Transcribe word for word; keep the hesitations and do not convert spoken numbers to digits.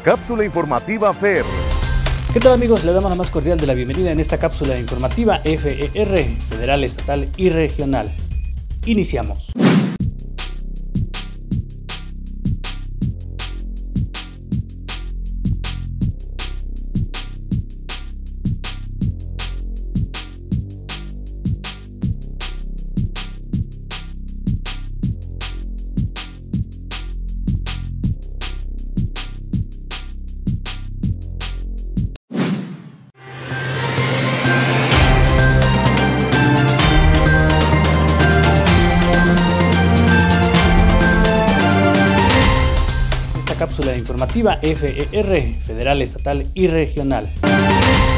cápsula informativa F E R. ¿Qué tal, amigos? Le damos la más cordial de la bienvenida en esta cápsula informativa F E R, federal, estatal y regional. Iniciamos. Cápsula informativa F E R, federal, estatal y regional.